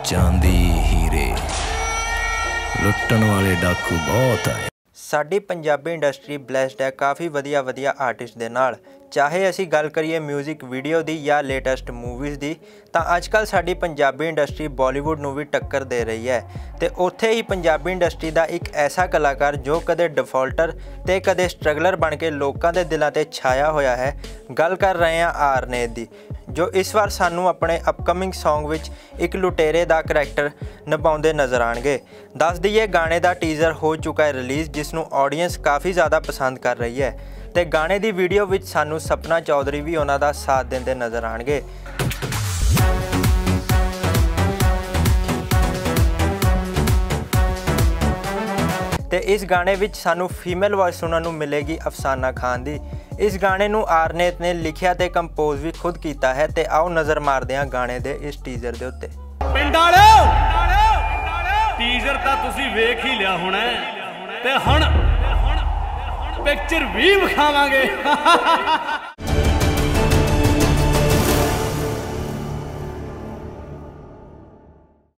चांदी हीरे लुट्टण वाले डाकू बहुत है। साडी पंजाबी इंडस्ट्री ब्लैसड है काफ़ी वधिया आर्टिस्ट दे नाल। चाहे असी गल करिए म्यूजिक वीडियो दी या लेटेस्ट मूवीज़ दी, तो अजकल साडी पंजाबी इंडस्ट्री बॉलीवुड नूं भी टक्कर दे रही है। तो उत्थे ही पंजाबी इंडस्ट्री का एक ऐसा कलाकार जो कदे डिफॉल्टर ते कदे स्ट्रगलर बन के लोगों के दिलों ते छाया होया है। गल कर रहे हैं आरनेत दी, जो इस बार सानू अपने अपकमिंग सॉन्ग विच एक लुटेरे का करैक्टर निभाउंदे नज़र आएंगे। दस दईए गाने का टीज़र हो चुका है रिलीज़, जिसनू ऑडियंस काफ़ी ज़्यादा पसंद कर रही है। तो गाने की वीडियो विच सानू सपना चौधरी भी उन्हां दा साथ देंदे नज़र आएंगे। तो इस गाने विच सानू फीमेल वॉइस सुनने नू मिलेगी अफसाना खान दी। इस गाने नू आरनेत ने लिखिया ते कंपोज भी खुद किया है। तो आओ नज़र मारते हैं गाने दे इस टीज़र दे उत्ते। पिंड वालिओ टीज़र तां तुसीं वेख ही लिया होना ते हुण पिक्चर भी विखावांगे।